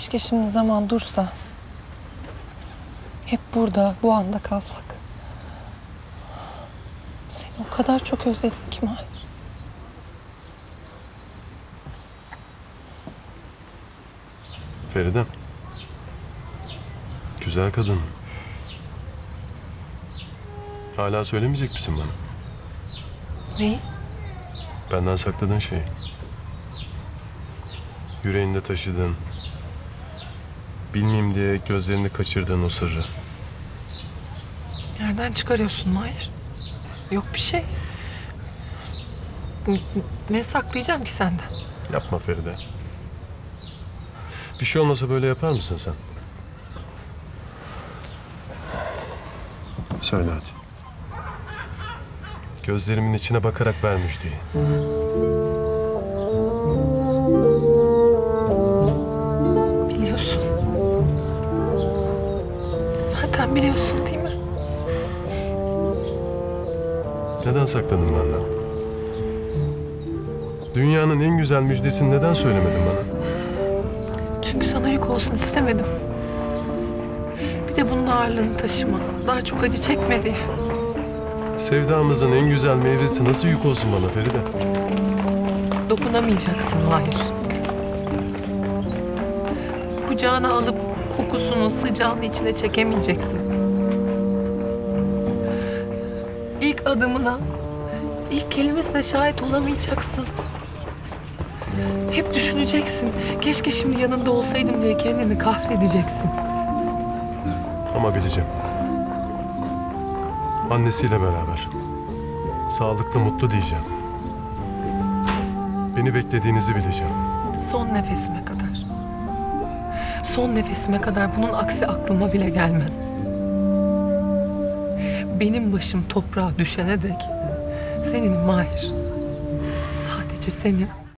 Keşke şimdi zaman dursa. Hep burada, bu anda kalsak. Seni o kadar çok özledim ki Mahir. Feride. Güzel kadın. Hala söylemeyecek misin bana? Neyi? Benden sakladığın şeyi. Yüreğinde taşıdığın, bilmeyeyim diye gözlerini kaçırdığın o sırrı. Nereden çıkarıyorsun Mahir? Yok bir şey. Ne saklayacağım ki senden? Yapma Feride. Bir şey olmasa böyle yapar mısın sen? Söyle hadi. Gözlerimin içine bakarak ver müjdeyi. Biliyorsun. Zaten biliyorsun değil mi? Neden sakladın benden? Dünyanın en güzel müjdesini neden söylemedin bana? Çünkü sana yük olsun istemedim. Bir de bunun ağırlığını taşıma. Daha çok acı çekme diye. Sevdamızın en güzel meyvesi nasıl yük olsun bana Feride? Dokunamayacaksın Mahir. Kucağına alıp kokusunu, sıcağını içine çekemeyeceksin. İlk adımına, ilk kelimesine şahit olamayacaksın. Hep düşüneceksin. Keşke şimdi yanında olsaydım diye kendini kahredeceksin. Ama bileceğim. Annesiyle beraber. Sağlıklı, mutlu diyeceğim. Beni beklediğinizi bileceğim. Son nefesime kadar. Son nefesime kadar bunun aksi aklıma bile gelmez. Benim başım toprağa düşene dek senin Mahir. Sadece senin.